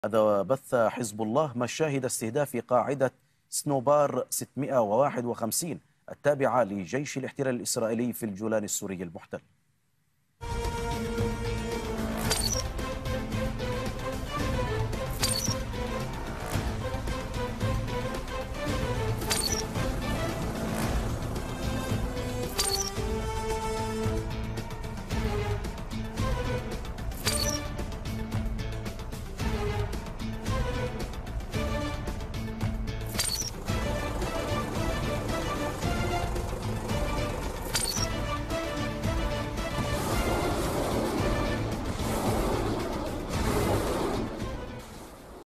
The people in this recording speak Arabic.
هذا بث حزب الله مشاهد استهداف قاعدة سنوبار 651 التابعة لجيش الاحتلال الإسرائيلي في الجولان السوري المحتل.